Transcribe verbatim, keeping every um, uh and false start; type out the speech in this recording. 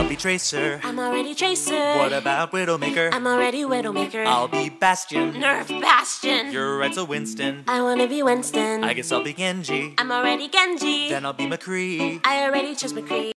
be Tracer. I'm already Tracer. What about Widowmaker? I'm already Widowmaker. I'll be Bastion. Nerf Bastion. You're right, so Winston. I wanna be Winston. I guess I'll be Genji. I'm already Genji. Then I'll be McCree. I already chose McCree.